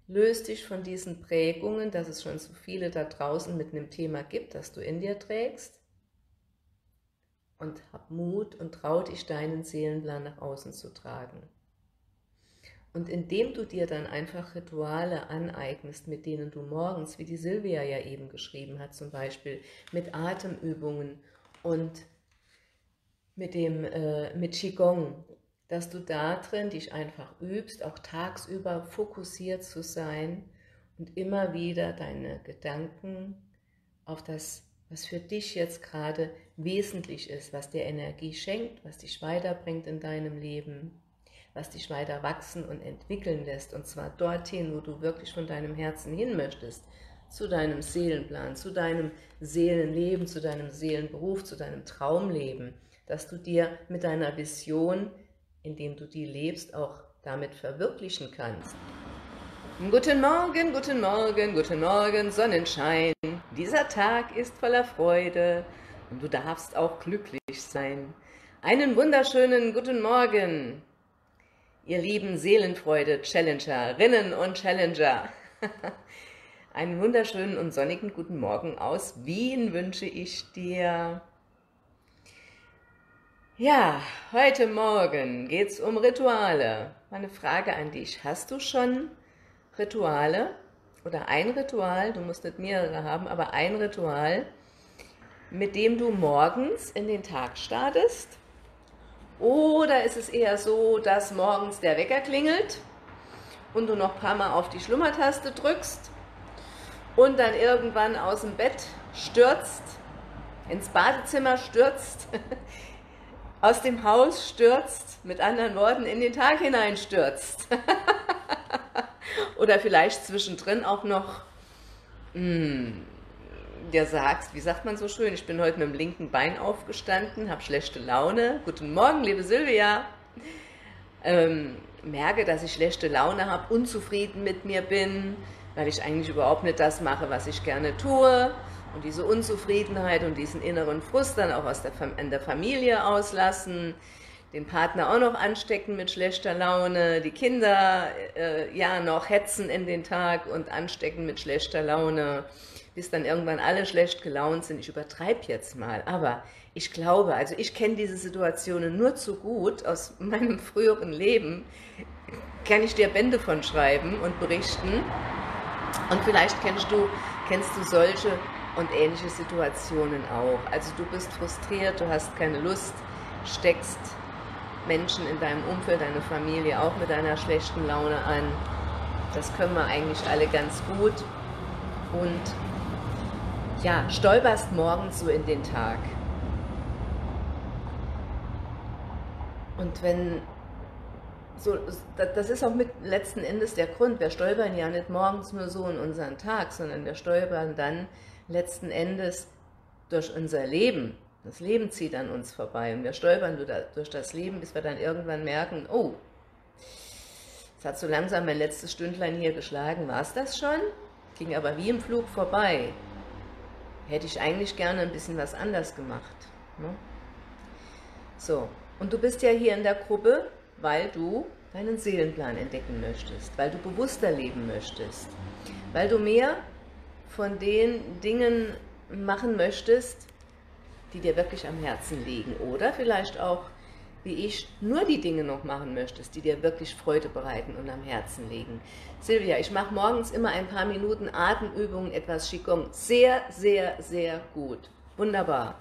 Löst dich von diesen Prägungen, dass es schon so viele da draußen mit einem Thema gibt, das du in dir trägst. Und hab Mut und trau dich, deinen Seelenplan nach außen zu tragen. Und indem du dir dann einfach Rituale aneignest, mit denen du morgens, wie die Silvia ja eben geschrieben hat, zum Beispiel mit Atemübungen und mit Qigong, dass du da drin dich einfach übst, auch tagsüber fokussiert zu sein und immer wieder deine Gedanken auf das, was für dich jetzt gerade wesentlich ist, was dir Energie schenkt, was dich weiterbringt in deinem Leben, was dich weiter wachsen und entwickeln lässt, und zwar dorthin, wo du wirklich von deinem Herzen hin möchtest, zu deinem Seelenplan, zu deinem Seelenleben, zu deinem Seelenberuf, zu deinem Traumleben, dass du dir mit deiner Vision, indem du die lebst, auch damit verwirklichen kannst. Guten Morgen, guten Morgen, guten Morgen, Sonnenschein. Dieser Tag ist voller Freude und du darfst auch glücklich sein. Einen wunderschönen guten Morgen, ihr lieben Seelenfreude-Challengerinnen und Challenger. Einen wunderschönen und sonnigen guten Morgen aus Wien wünsche ich dir. Ja, heute Morgen geht's um Rituale. Meine Frage an dich: Hast du schon Rituale oder ein Ritual, du musst nicht mehrere haben, aber ein Ritual, mit dem du morgens in den Tag startest? Oder ist es eher so, dass morgens der Wecker klingelt und du noch ein paar Mal auf die Schlummertaste drückst und dann irgendwann aus dem Bett stürzt, ins Badezimmer stürzt, aus dem Haus stürzt, mit anderen Worten in den Tag hinein stürzt? Oder vielleicht zwischendrin auch noch dir sagst, wie sagt man so schön, ich bin heute mit dem linken Bein aufgestanden, habe schlechte Laune. Guten Morgen, liebe Silvia. Merke, dass ich schlechte Laune habe, unzufrieden mit mir bin, weil ich eigentlich überhaupt nicht das mache, was ich gerne tue. Und diese Unzufriedenheit und diesen inneren Frust dann auch in der Familie auslassen, den Partner auch noch anstecken mit schlechter Laune, die Kinder ja noch hetzen in den Tag und anstecken mit schlechter Laune, bis dann irgendwann alle schlecht gelaunt sind. Ich übertreibe jetzt mal, aber ich glaube, also ich kenne diese Situationen nur zu gut aus meinem früheren Leben, kann ich dir Bände von schreiben und berichten. Und vielleicht kennst du solche und ähnliche Situationen auch. Also du bist frustriert, du hast keine Lust, steckst Menschen in deinem Umfeld, deine Familie auch mit deiner schlechten Laune an. Das können wir eigentlich alle ganz gut. Und ja, stolperst morgens so in den Tag. Und wenn so, das ist auch mit letzten Endes der Grund, wir stolpern ja nicht morgens nur so in unseren Tag, sondern wir stolpern dann letzten Endes durch unser Leben. Das Leben zieht an uns vorbei und wir stolpern durch das Leben, bis wir dann irgendwann merken, oh, es hat so langsam mein letztes Stündlein hier geschlagen, war es das schon? Ging aber wie im Flug vorbei. Hätte ich eigentlich gerne ein bisschen was anders gemacht. Ne? So, und du bist ja hier in der Gruppe, weil du deinen Seelenplan entdecken möchtest, weil du bewusster leben möchtest, weil du mehr von den Dingen machen möchtest, die dir wirklich am Herzen liegen, oder vielleicht auch, wie ich, nur die Dinge noch machen möchtest, die dir wirklich Freude bereiten und am Herzen liegen. Silvia, ich mache morgens immer ein paar Minuten Atemübungen, etwas Qigong. Sehr, sehr, sehr gut. Wunderbar.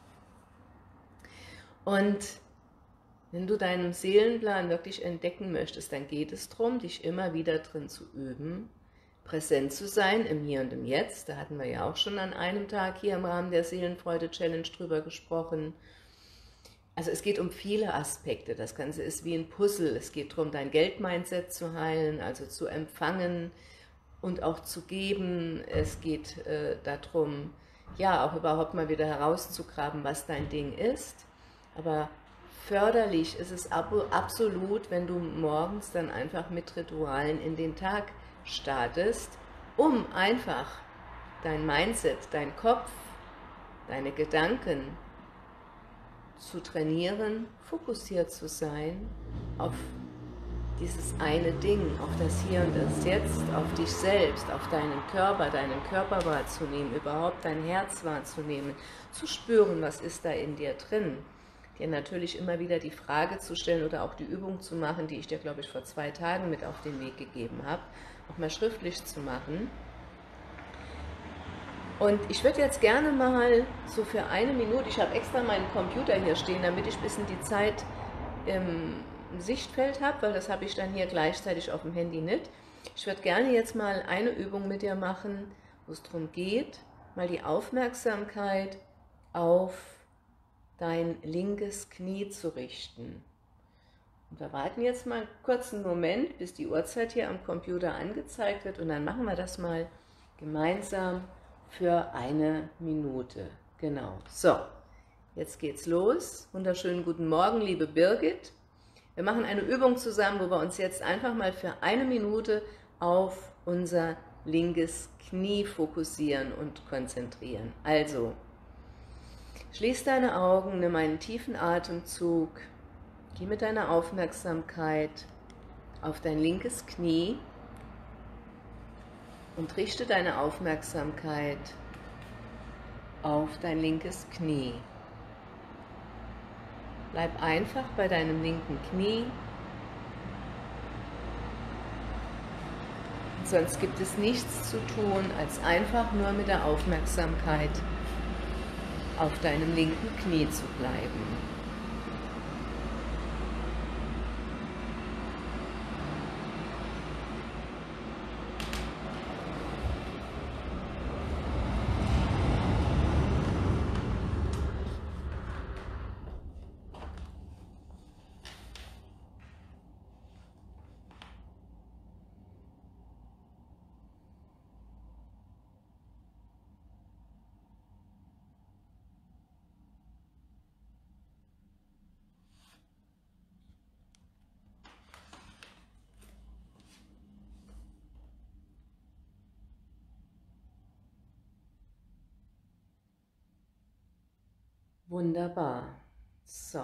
Und wenn du deinen Seelenplan wirklich entdecken möchtest, dann geht es darum, dich immer wieder drin zu üben, präsent zu sein im Hier und im Jetzt. Da hatten wir ja auch schon an einem Tag hier im Rahmen der Seelenfreude-Challenge drüber gesprochen. Also es geht um viele Aspekte. Das Ganze ist wie ein Puzzle. Es geht darum, dein Geldmindset zu heilen, also zu empfangen und auch zu geben. Es geht darum, ja, auch überhaupt mal wieder herauszugraben, was dein Ding ist. Aber förderlich ist es absolut, wenn du morgens dann einfach mit Ritualen in den Tag startest, um einfach dein Mindset, dein Kopf, deine Gedanken zu trainieren, fokussiert zu sein auf dieses eine Ding, auf das Hier und das Jetzt, auf dich selbst, auf deinen Körper wahrzunehmen, überhaupt dein Herz wahrzunehmen, zu spüren, was ist da in dir drin. Dir natürlich immer wieder die Frage zu stellen oder auch die Übung zu machen, die ich dir, glaube ich, vor 2 Tagen mit auf den Weg gegeben habe, auch mal schriftlich zu machen. Und ich würde jetzt gerne mal so für 1 Minute, ich habe extra meinen Computer hier stehen, damit ich ein bisschen die Zeit im Sichtfeld habe, weil das habe ich dann hier gleichzeitig auf dem Handy nicht. Ich würde gerne jetzt mal eine Übung mit dir machen, wo es darum geht, mal die Aufmerksamkeit auf dein linkes Knie zu richten. Und wir warten jetzt mal einen kurzen Moment, bis die Uhrzeit hier am Computer angezeigt wird und dann machen wir das mal gemeinsam für 1 Minute. Genau. So, jetzt geht's los. Wunderschönen guten Morgen, liebe Birgit. Wir machen eine Übung zusammen, wo wir uns jetzt einfach mal für 1 Minute auf unser linkes Knie fokussieren und konzentrieren. Also, schließ deine Augen, nimm einen tiefen Atemzug, geh mit deiner Aufmerksamkeit auf dein linkes Knie und richte deine Aufmerksamkeit auf dein linkes Knie. Bleib einfach bei deinem linken Knie. Und sonst gibt es nichts zu tun, als einfach nur mit der Aufmerksamkeit auf deinem linken Knie zu bleiben. Wunderbar. So.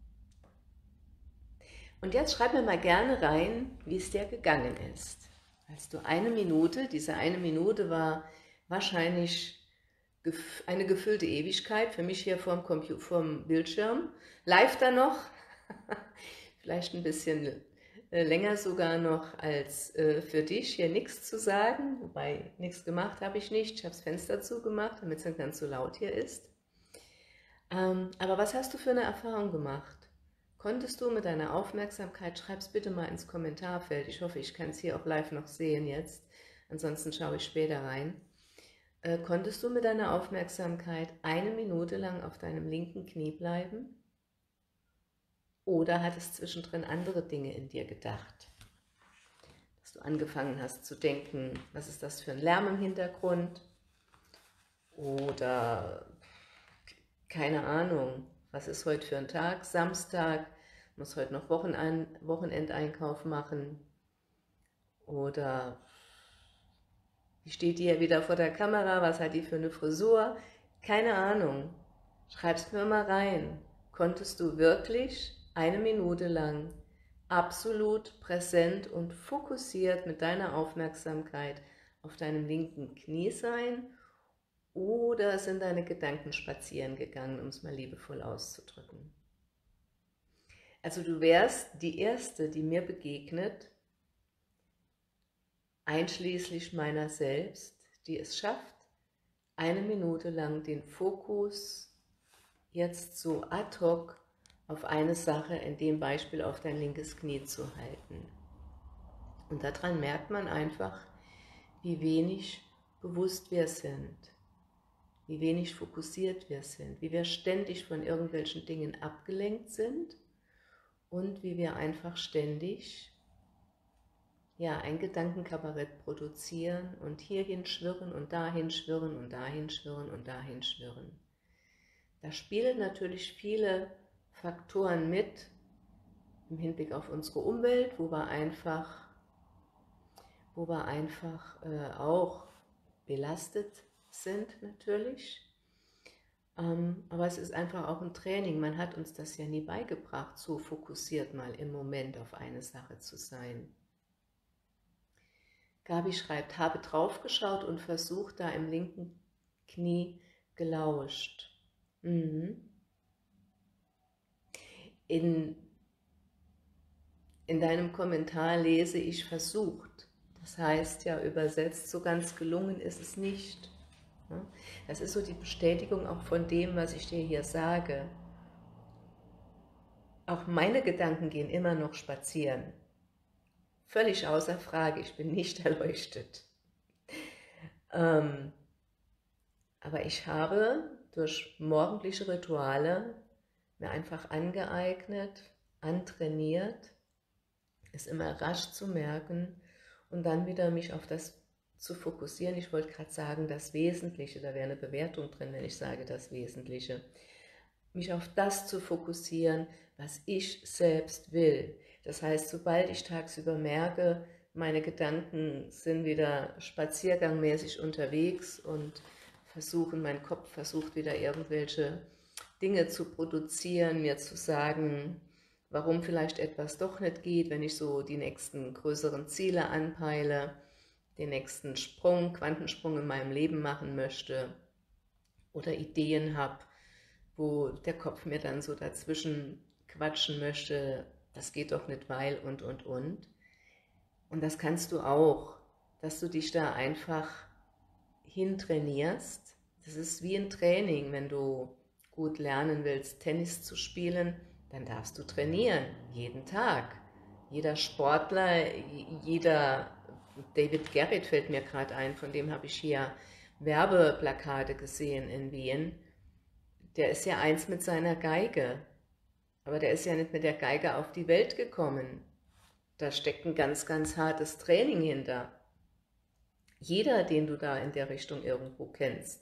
Und jetzt schreib mir mal gerne rein, wie es dir gegangen ist. Als du 1 Minute, diese 1 Minute war wahrscheinlich eine gefüllte Ewigkeit, für mich hier vorm Bildschirm. Live dann noch, vielleicht ein bisschen länger sogar noch als für dich, hier nichts zu sagen. Wobei, nichts gemacht habe ich nicht. Ich habe das Fenster zugemacht, damit es nicht ganz so laut hier ist. Aber was hast du für eine Erfahrung gemacht? Konntest du mit deiner Aufmerksamkeit, schreib es bitte mal ins Kommentarfeld, ich hoffe, ich kann es hier auch live noch sehen jetzt, ansonsten schaue ich später rein. Konntest du mit deiner Aufmerksamkeit 1 Minute lang auf deinem linken Knie bleiben? Oder hattest zwischendrin andere Dinge in dir gedacht? Dass du angefangen hast zu denken, was ist das für ein Lärm im Hintergrund? Oder keine Ahnung, was ist heute für ein Tag? Samstag, muss heute noch Wochenendeinkauf machen. Oder wie steht die ja wieder vor der Kamera? Was hat die für eine Frisur? Keine Ahnung. Schreib's mir mal rein. Konntest du wirklich 1 Minute lang absolut präsent und fokussiert mit deiner Aufmerksamkeit auf deinem linken Knie sein? Oder sind deine Gedanken spazieren gegangen, um es mal liebevoll auszudrücken? Also du wärst die Erste, die mir begegnet, einschließlich meiner selbst, die es schafft, 1 Minute lang den Fokus jetzt so ad hoc auf eine Sache, in dem Beispiel auf dein linkes Knie zu halten. Und daran merkt man einfach, wie wenig bewusst wir sind, wie wenig fokussiert wir sind, wie wir ständig von irgendwelchen Dingen abgelenkt sind und wie wir einfach ständig ein Gedankenkabarett produzieren und hierhin schwirren und dahin schwirren und dahin schwirren und dahin schwirren. Da spielen natürlich viele Faktoren mit im Hinblick auf unsere Umwelt, wo wir einfach auch belastet sind natürlich. Aber es ist einfach auch ein Training. Man hat uns das ja nie beigebracht, so fokussiert mal im Moment auf eine Sache zu sein. Gabi schreibt, habe draufgeschaut und versucht, da im linken Knie gelauscht. Mhm. In deinem Kommentar lese ich versucht. Das heißt ja übersetzt, so ganz gelungen ist es nicht. Das ist so die Bestätigung auch von dem, was ich dir hier sage. Auch meine Gedanken gehen immer noch spazieren. Völlig außer Frage, ich bin nicht erleuchtet. Aber ich habe durch morgendliche Rituale mir einfach angeeignet, antrainiert, es immer rasch zu merken und dann wieder mich auf das zu fokussieren. Ich wollte gerade sagen, das Wesentliche, da wäre eine Bewertung drin, wenn ich sage das Wesentliche. Mich auf das zu fokussieren, was ich selbst will. Das heißt, sobald ich tagsüber merke, meine Gedanken sind wieder spaziergangmäßig unterwegs und mein Kopf versucht wieder irgendwelche Dinge zu produzieren, mir zu sagen, warum vielleicht etwas doch nicht geht, wenn ich so die nächsten größeren Ziele anpeile, den nächsten Sprung, Quantensprung in meinem Leben machen möchte oder Ideen habe, wo der Kopf mir dann so dazwischen quatschen möchte, das geht doch nicht, weil und. Und das kannst du auch, dass du dich da einfach hintrainierst. Das ist wie ein Training, wenn du gut lernen willst, Tennis zu spielen, dann darfst du trainieren, jeden Tag. Jeder Sportler, jeder, David Gerrit fällt mir gerade ein, von dem habe ich hier Werbeplakate gesehen in Wien. Der ist ja eins mit seiner Geige, aber der ist ja nicht mit der Geige auf die Welt gekommen. Da steckt ein ganz, ganz hartes Training hinter. Jeder, den du da in der Richtung irgendwo kennst.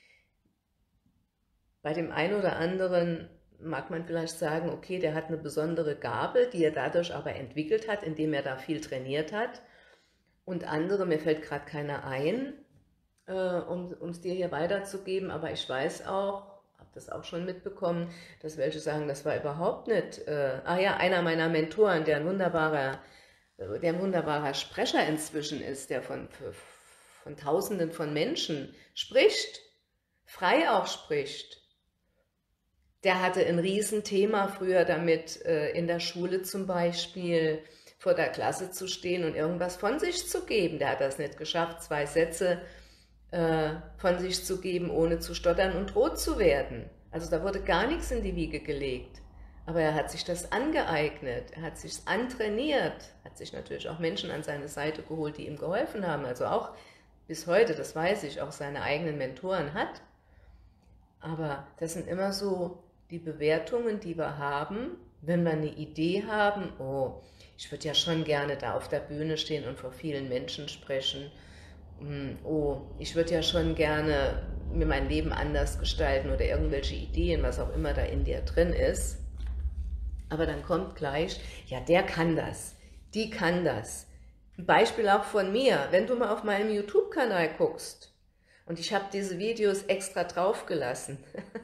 Bei dem einen oder anderen mag man vielleicht sagen, okay, der hat eine besondere Gabe, die er dadurch aber entwickelt hat, indem er da viel trainiert hat. Und andere, mir fällt gerade keiner ein, um es dir hier weiterzugeben, aber ich weiß auch, habe das auch schon mitbekommen, dass welche sagen, das war überhaupt nicht, einer meiner Mentoren, der ein wunderbarer Sprecher inzwischen ist, der von Tausenden von Menschen spricht, frei auch spricht. Der hatte ein Riesenthema früher damit, in der Schule zum Beispiel vor der Klasse zu stehen und irgendwas von sich zu geben. Der hat das nicht geschafft, 2 Sätze von sich zu geben, ohne zu stottern und rot zu werden. Also da wurde gar nichts in die Wiege gelegt. Aber er hat sich das angeeignet, er hat sich antrainiert, hat sich natürlich auch Menschen an seine Seite geholt, die ihm geholfen haben. Also auch bis heute, das weiß ich, auch seine eigenen Mentoren hat. Aber das sind immer so die Bewertungen, die wir haben, wenn wir eine Idee haben, oh, ich würde ja schon gerne da auf der Bühne stehen und vor vielen Menschen sprechen. Oh, ich würde ja schon gerne mir mein Leben anders gestalten oder irgendwelche Ideen, was auch immer da in dir drin ist. Aber dann kommt gleich, ja, der kann das, die kann das. Ein Beispiel auch von mir, wenn du mal auf meinem YouTube-Kanal guckst, und ich habe diese Videos extra draufgelassen,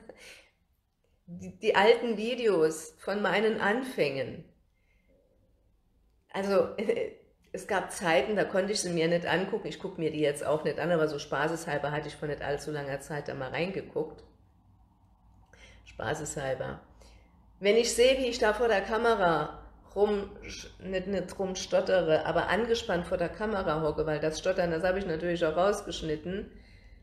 die alten Videos von meinen Anfängen. Also es gab Zeiten, da konnte ich sie mir nicht angucken. Ich gucke mir die jetzt auch nicht an, aber so spaßeshalber hatte ich vor nicht allzu langer Zeit da mal reingeguckt. Spaßeshalber. Wenn ich sehe, wie ich da vor der Kamera nicht rumstottere, aber angespannt vor der Kamera hocke, weil das Stottern, das habe ich natürlich auch rausgeschnitten,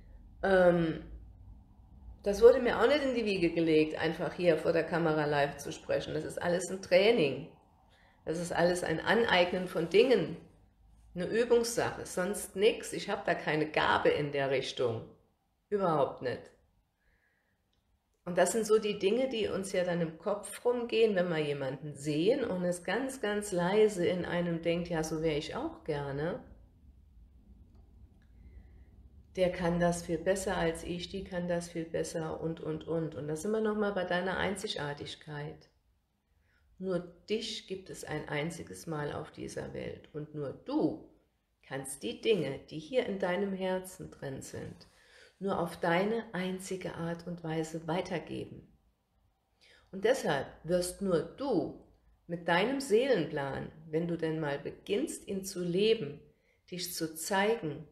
das wurde mir auch nicht in die Wiege gelegt, einfach hier vor der Kamera live zu sprechen. Das ist alles ein Training. Das ist alles ein Aneignen von Dingen. Eine Übungssache, sonst nichts. Ich habe da keine Gabe in der Richtung. Überhaupt nicht. Und das sind so die Dinge, die uns ja dann im Kopf rumgehen, wenn wir jemanden sehen und es ganz, ganz leise in einem denkt, ja, so wäre ich auch gerne. Der kann das viel besser als ich, die kann das viel besser und. Und da sind wir nochmal bei deiner Einzigartigkeit. Nur dich gibt es ein einziges Mal auf dieser Welt und nur du kannst die Dinge, die hier in deinem Herzen drin sind, nur auf deine einzige Art und Weise weitergeben. Und deshalb wirst nur du mit deinem Seelenplan, wenn du denn mal beginnst, ihn zu leben, dich zu zeigen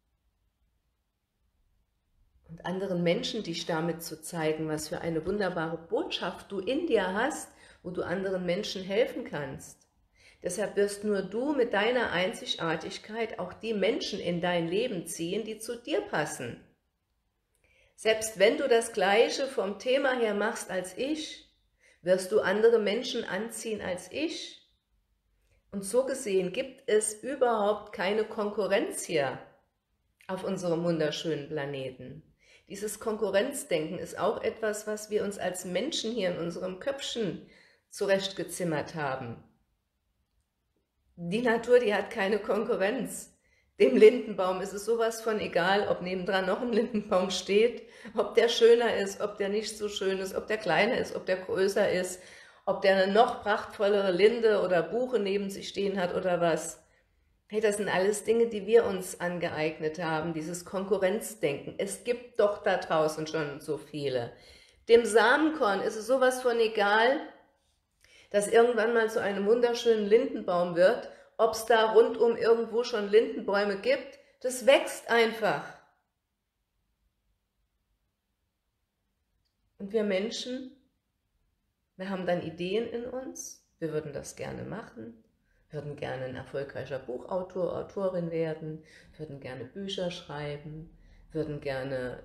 und anderen Menschen dich damit zu zeigen, was für eine wunderbare Botschaft du in dir hast, wo du anderen Menschen helfen kannst. Deshalb wirst nur du mit deiner Einzigartigkeit auch die Menschen in dein Leben ziehen, die zu dir passen. Selbst wenn du das Gleiche vom Thema her machst als ich, wirst du andere Menschen anziehen als ich. Und so gesehen gibt es überhaupt keine Konkurrenz hier auf unserem wunderschönen Planeten. Dieses Konkurrenzdenken ist auch etwas, was wir uns als Menschen hier in unserem Köpfchen zurechtgezimmert haben. Die Natur, die hat keine Konkurrenz. Dem Lindenbaum ist es sowas von egal, ob nebendran noch ein Lindenbaum steht, ob der schöner ist, ob der nicht so schön ist, ob der kleiner ist, ob der größer ist, ob der eine noch prachtvollere Linde oder Buche neben sich stehen hat oder was. Hey, das sind alles Dinge, die wir uns angeeignet haben, dieses Konkurrenzdenken. Es gibt doch da draußen schon so viele. Dem Samenkorn ist es sowas von egal, dass irgendwann mal zu einem wunderschönen Lindenbaum wird, ob es da rundum irgendwo schon Lindenbäume gibt, das wächst einfach. Und wir Menschen, wir haben dann Ideen in uns, wir würden das gerne machen, würden gerne ein erfolgreicher Buchautor, Autorin werden, würden gerne Bücher schreiben, würden gerne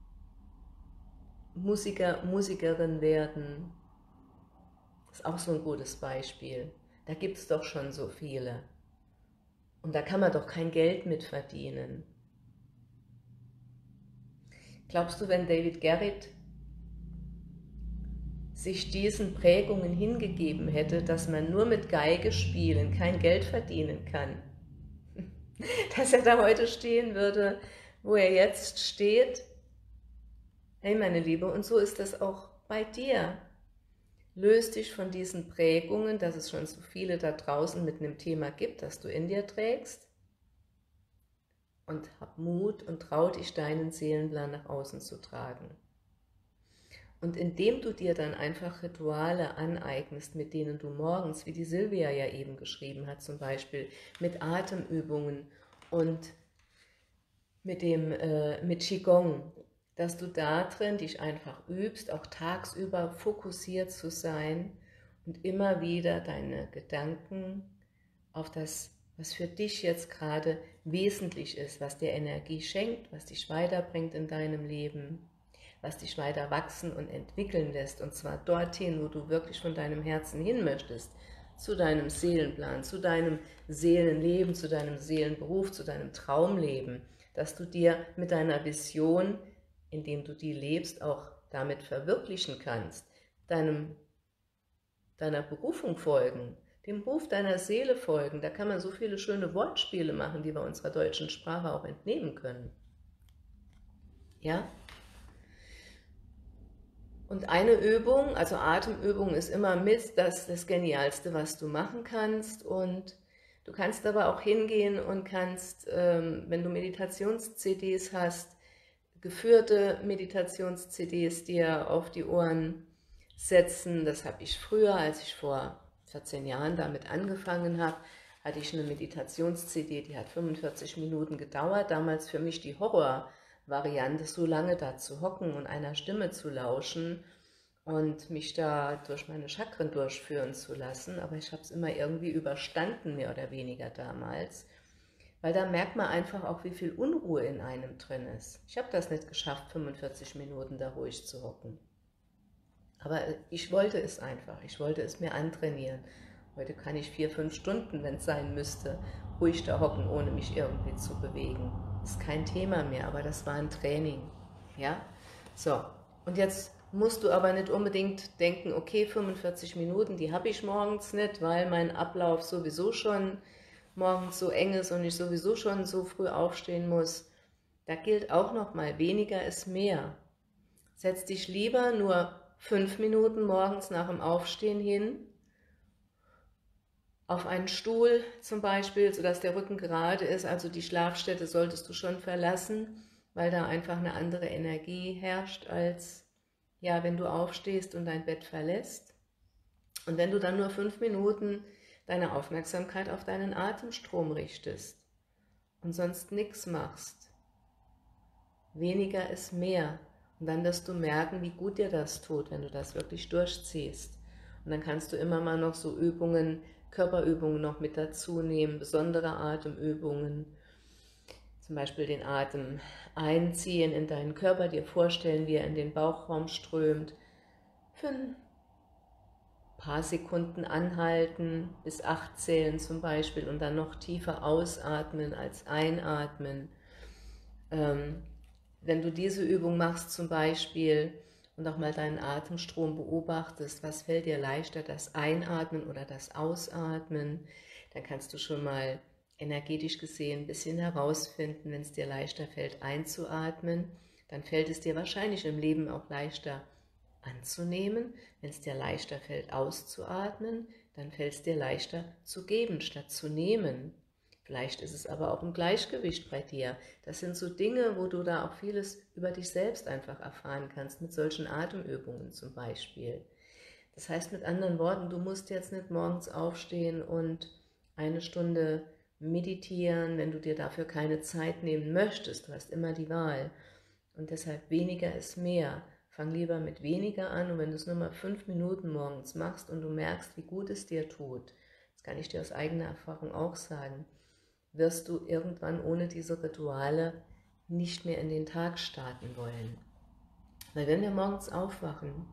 Musiker, Musikerin werden. Das ist auch so ein gutes Beispiel. Da gibt es doch schon so viele. Und da kann man doch kein Geld mit verdienen. Glaubst du, wenn David Garrett sich diesen Prägungen hingegeben hätte, dass man nur mit Geige spielen kein Geld verdienen kann, dass er da heute stehen würde, wo er jetzt steht? Hey, meine Liebe, und so ist das auch bei dir. Löst dich von diesen Prägungen, dass es schon so viele da draußen mit einem Thema gibt, das du in dir trägst, und hab Mut und trau dich, deinen Seelenplan nach außen zu tragen. Und indem du dir dann einfach Rituale aneignest, mit denen du morgens, wie die Silvia ja eben geschrieben hat, zum Beispiel mit Atemübungen und mit Qigong, dass du da drin dich einfach übst, auch tagsüber fokussiert zu sein und immer wieder deine Gedanken auf das, was für dich jetzt gerade wesentlich ist, was dir Energie schenkt, was dich weiterbringt in deinem Leben, was dich weiter wachsen und entwickeln lässt, und zwar dorthin, wo du wirklich von deinem Herzen hin möchtest, zu deinem Seelenplan, zu deinem Seelenleben, zu deinem Seelenberuf, zu deinem Traumleben, dass du dir mit deiner Vision, indem du die lebst, auch damit verwirklichen kannst, deiner Berufung folgen, dem Ruf deiner Seele folgen. Da kann man so viele schöne Wortspiele machen, die wir unserer deutschen Sprache auch entnehmen können. Ja? Und eine Übung, also Atemübung, ist immer mit das Genialste, was du machen kannst. Und du kannst aber auch hingehen und kannst, wenn du Meditations-CDs hast, geführte Meditations-CDs dir auf die Ohren setzen. Das habe ich früher, als ich vor 14 Jahren damit angefangen habe, hatte ich eine Meditations-CD, die hat 45 Minuten gedauert. Damals für mich die Horror-Variante, so lange da zu hocken und einer Stimme zu lauschen und mich da durch meine Chakren durchführen zu lassen. Aber ich habe es immer irgendwie überstanden, mehr oder weniger damals. Weil da merkt man einfach auch, wie viel Unruhe in einem drin ist. Ich habe das nicht geschafft, 45 Minuten da ruhig zu hocken. Aber ich wollte es einfach, ich wollte es mir antrainieren. Heute kann ich 4, 5 Stunden, wenn es sein müsste, ruhig da hocken, ohne mich irgendwie zu bewegen. Ist kein Thema mehr, aber das war ein Training. Ja? So, und jetzt musst du aber nicht unbedingt denken, okay, 45 Minuten, die habe ich morgens nicht, weil mein Ablauf sowieso schon morgens so eng ist und ich sowieso schon so früh aufstehen muss. Da gilt auch nochmal, weniger ist mehr. Setz dich lieber nur 5 Minuten morgens nach dem Aufstehen hin, auf einen Stuhl zum Beispiel, sodass der Rücken gerade ist, also die Schlafstätte solltest du schon verlassen, weil da einfach eine andere Energie herrscht, als ja, wenn du aufstehst und dein Bett verlässt. Und wenn du dann nur 5 Minuten deine Aufmerksamkeit auf deinen Atemstrom richtest und sonst nichts machst, weniger ist mehr. Und dann wirst du merken, wie gut dir das tut, wenn du das wirklich durchziehst. Und dann kannst du immer mal noch so Übungen, Körperübungen noch mit dazu nehmen, besondere Atemübungen. Zum Beispiel den Atem einziehen in deinen Körper, dir vorstellen, wie er in den Bauchraum strömt. Für ein paar Sekunden anhalten, bis 8 zählen zum Beispiel und dann noch tiefer ausatmen als einatmen. Wenn du diese Übung machst zum Beispiel und auch mal deinen Atemstrom beobachtest, was fällt dir leichter, das Einatmen oder das Ausatmen, dann kannst du schon mal energetisch gesehen ein bisschen herausfinden, wenn es dir leichter fällt einzuatmen, dann fällt es dir wahrscheinlich im Leben auch leichter anzunehmen. Wenn es dir leichter fällt auszuatmen, dann fällt es dir leichter zu geben statt zu nehmen. Vielleicht ist es aber auch ein Gleichgewicht bei dir. Das sind so Dinge, wo du da auch vieles über dich selbst einfach erfahren kannst, mit solchen Atemübungen zum Beispiel. Das heißt mit anderen Worten, du musst jetzt nicht morgens aufstehen und eine Stunde meditieren, wenn du dir dafür keine Zeit nehmen möchtest. Du hast immer die Wahl. Und deshalb weniger ist mehr. Fang lieber mit weniger an und wenn du es nur mal 5 Minuten morgens machst und du merkst, wie gut es dir tut, das kann ich dir aus eigener Erfahrung auch sagen, wirst du irgendwann ohne diese Rituale nicht mehr in den Tag starten wollen. Weil wenn wir morgens aufwachen,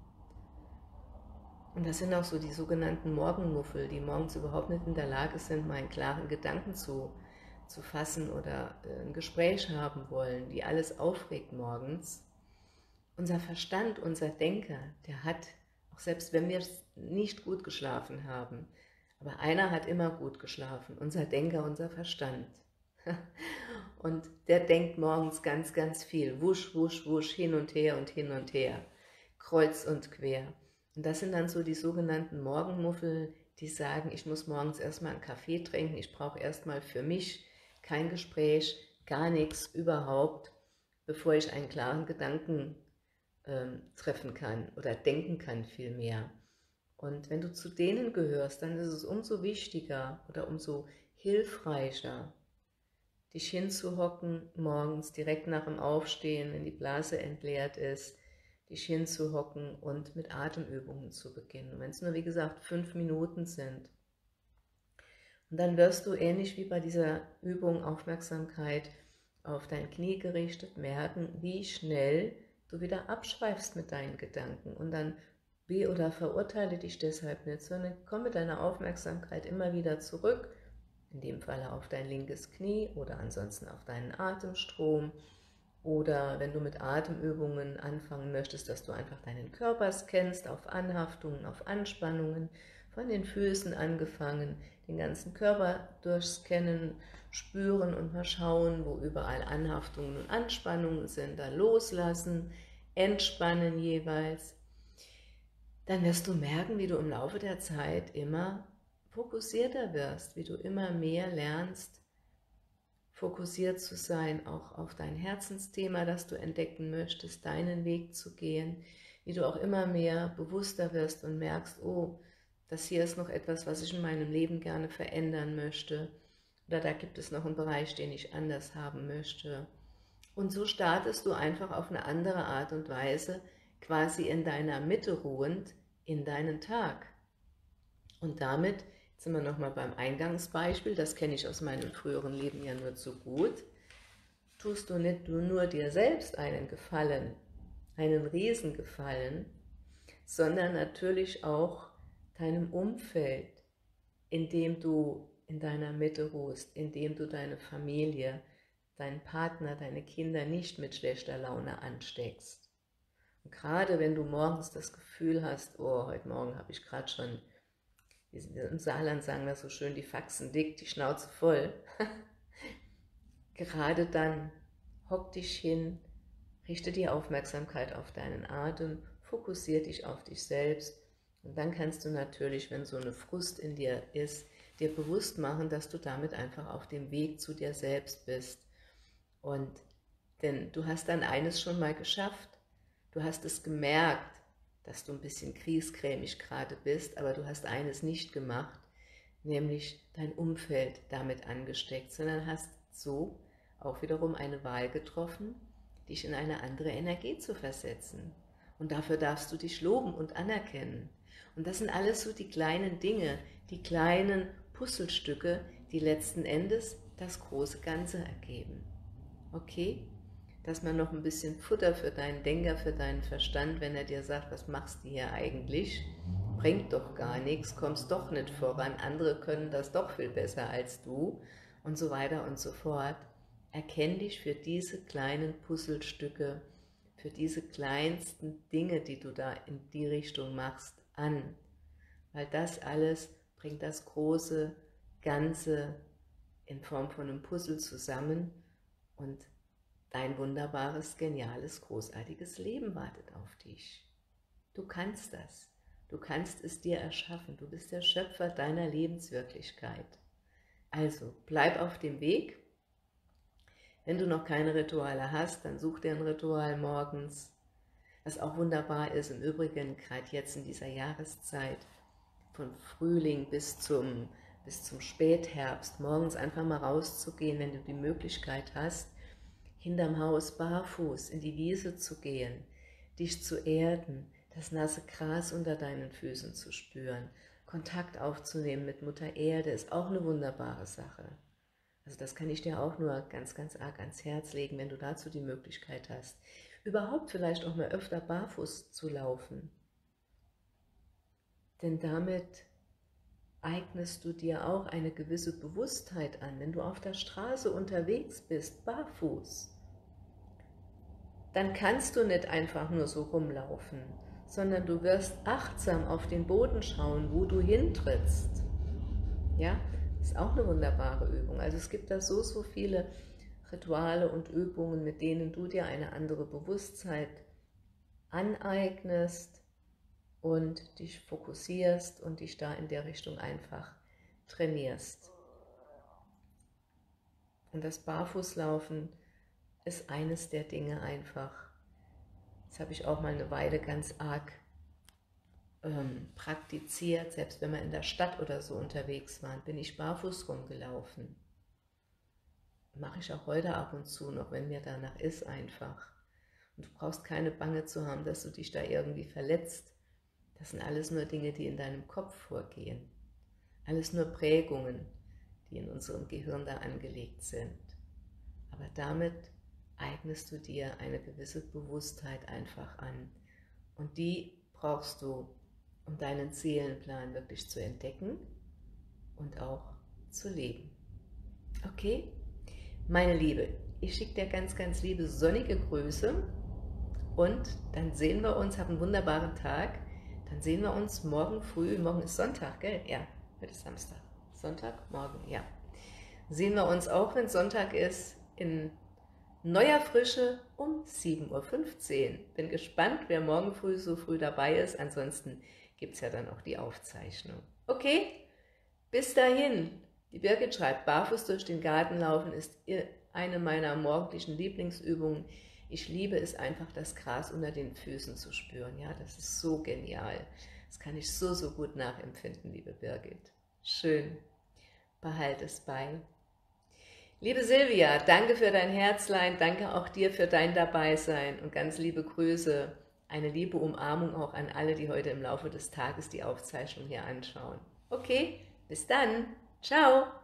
und das sind auch so die sogenannten Morgenmuffel, die morgens überhaupt nicht in der Lage sind, mal einen klaren Gedanken zu fassen oder ein Gespräch haben wollen, die alles aufregt morgens. Unser Verstand, unser Denker, der hat, auch selbst wenn wir nicht gut geschlafen haben, aber einer hat immer gut geschlafen, unser Denker, unser Verstand. Und der denkt morgens ganz, ganz viel, wusch, wusch, wusch, hin und her, kreuz und quer. Und das sind dann so die sogenannten Morgenmuffel, die sagen, ich muss morgens erstmal einen Kaffee trinken, ich brauche erstmal für mich kein Gespräch, gar nichts überhaupt, bevor ich einen klaren Gedanken treffen kann oder denken kann vielmehr. Und wenn du zu denen gehörst, dann ist es umso wichtiger oder umso hilfreicher, dich hinzuhocken morgens direkt nach dem Aufstehen, wenn die Blase entleert ist, dich hinzuhocken und mit Atemübungen zu beginnen. Wenn es nur, wie gesagt, 5 Minuten sind. Und dann wirst du ähnlich wie bei dieser Übung Aufmerksamkeit auf dein Knie gerichtet merken, wie schnell du wieder abschweifst mit deinen Gedanken und dann oder verurteile dich deshalb nicht, sondern komm mit deiner Aufmerksamkeit immer wieder zurück, in dem Falle auf dein linkes Knie oder ansonsten auf deinen Atemstrom oder wenn du mit Atemübungen anfangen möchtest, dass du einfach deinen Körper scannst auf Anhaftungen, auf Anspannungen, von den Füßen angefangen, den ganzen Körper durchscannen, spüren und mal schauen, wo überall Anhaftungen und Anspannungen sind, dann loslassen, entspannen jeweils. Dann wirst du merken, wie du im Laufe der Zeit immer fokussierter wirst, wie du immer mehr lernst, fokussiert zu sein, auch auf dein Herzensthema, das du entdecken möchtest, deinen Weg zu gehen, wie du auch immer mehr bewusster wirst und merkst, oh, das hier ist noch etwas, was ich in meinem Leben gerne verändern möchte, oder da gibt es noch einen Bereich, den ich anders haben möchte. Und so startest du einfach auf eine andere Art und Weise, quasi in deiner Mitte ruhend, in deinen Tag. Und damit sind wir nochmal beim Eingangsbeispiel, das kenne ich aus meinem früheren Leben ja nur zu gut, tust du nicht nur dir selbst einen Gefallen, einen Riesengefallen, sondern natürlich auch deinem Umfeld, in dem du in deiner Mitte ruhst, in dem du deine Familie, deinen Partner, deine Kinder nicht mit schlechter Laune ansteckst. Und gerade wenn du morgens das Gefühl hast, oh, heute Morgen habe ich gerade schon, im Saarland sagen wir so schön, die Faxen dick, die Schnauze voll. Gerade dann hock dich hin, richte die Aufmerksamkeit auf deinen Atem, fokussiere dich auf dich selbst und dann kannst du natürlich, wenn so eine Frust in dir ist, dir bewusst machen, dass du damit einfach auf dem Weg zu dir selbst bist. Und Denn du hast dann eines schon mal geschafft. Du hast es gemerkt, dass du ein bisschen griesgrämig gerade bist, aber du hast eines nicht gemacht, nämlich dein Umfeld damit angesteckt, sondern hast so auch wiederum eine Wahl getroffen, dich in eine andere Energie zu versetzen. Und dafür darfst du dich loben und anerkennen. Und das sind alles so die kleinen Dinge, die kleinen Puzzlestücke, die letzten Endes das große Ganze ergeben. Okay? Dass man noch ein bisschen Futter für deinen Denker, für deinen Verstand, wenn er dir sagt, was machst du hier eigentlich? Bringt doch gar nichts, kommst doch nicht voran, andere können das doch viel besser als du und so weiter und so fort. Erkenn dich für diese kleinen Puzzlestücke, für diese kleinsten Dinge, die du da in die Richtung machst, an. Weil das alles bringt das große Ganze in Form von einem Puzzle zusammen und dein wunderbares, geniales, großartiges Leben wartet auf dich. Du kannst das. Du kannst es dir erschaffen. Du bist der Schöpfer deiner Lebenswirklichkeit. Also, bleib auf dem Weg. Wenn du noch keine Rituale hast, dann such dir ein Ritual morgens. Was auch wunderbar ist, im Übrigen, gerade jetzt in dieser Jahreszeit, von Frühling bis zum Spätherbst, morgens einfach mal rauszugehen, wenn du die Möglichkeit hast, hinterm Haus barfuß in die Wiese zu gehen, dich zu erden, das nasse Gras unter deinen Füßen zu spüren, Kontakt aufzunehmen mit Mutter Erde, ist auch eine wunderbare Sache. Also das kann ich dir auch nur ganz, ganz arg ans Herz legen, wenn du dazu die Möglichkeit hast. Überhaupt vielleicht auch mal öfter barfuß zu laufen. Denn damit eignest du dir auch eine gewisse Bewusstheit an. Wenn du auf der Straße unterwegs bist, barfuß, dann kannst du nicht einfach nur so rumlaufen, sondern du wirst achtsam auf den Boden schauen, wo du hintrittst. Ja, das ist auch eine wunderbare Übung. Also es gibt da so viele Rituale und Übungen, mit denen du dir eine andere Bewusstheit aneignest und dich fokussierst und dich da in der Richtung einfach trainierst. Und das Barfußlaufen ist eines der Dinge einfach. Das habe ich auch mal eine Weile ganz arg praktiziert. Selbst wenn wir in der Stadt oder so unterwegs waren, bin ich barfuß rumgelaufen. Mache ich auch heute ab und zu noch, wenn mir danach ist einfach. Und du brauchst keine Bange zu haben, dass du dich da irgendwie verletzt. Das sind alles nur Dinge, die in deinem Kopf vorgehen. Alles nur Prägungen, die in unserem Gehirn da angelegt sind. Aber damit eignest du dir eine gewisse Bewusstheit einfach an. Und die brauchst du, um deinen Seelenplan wirklich zu entdecken und auch zu leben. Okay? Meine Liebe, ich schicke dir ganz, ganz liebe sonnige Grüße und dann sehen wir uns, hab einen wunderbaren Tag, dann sehen wir uns morgen früh, morgen ist Sonntag, gell? Ja, heute ist Samstag. Sonntag, morgen, ja. Sehen wir uns auch, wenn Sonntag ist, in neuer Frische um 7:15 Uhr. Bin gespannt, wer morgen früh so früh dabei ist, ansonsten gibt es ja dann auch die Aufzeichnung. Okay, bis dahin. Die Birgit schreibt, barfuß durch den Garten laufen ist eine meiner morgendlichen Lieblingsübungen. Ich liebe es einfach, das Gras unter den Füßen zu spüren. Ja, das ist so genial. Das kann ich so gut nachempfinden, liebe Birgit. Schön. Behalte es bei. Liebe Silvia, danke für dein Herzlein, danke auch dir für dein Dabeisein und ganz liebe Grüße. Eine liebe Umarmung auch an alle, die heute im Laufe des Tages die Aufzeichnung hier anschauen. Okay, bis dann. Ciao.